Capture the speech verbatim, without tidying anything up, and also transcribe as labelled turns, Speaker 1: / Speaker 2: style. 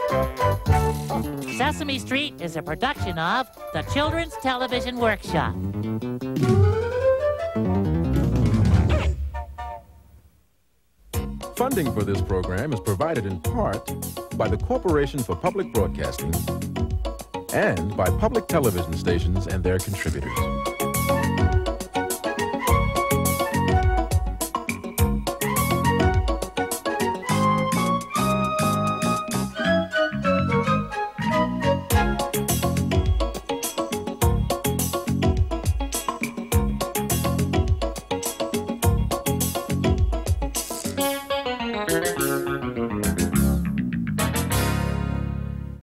Speaker 1: Sesame Street is a production of the Children's Television Workshop.
Speaker 2: Funding for this program is provided in part by the Corporation for Public Broadcasting and by public television stations and their contributors.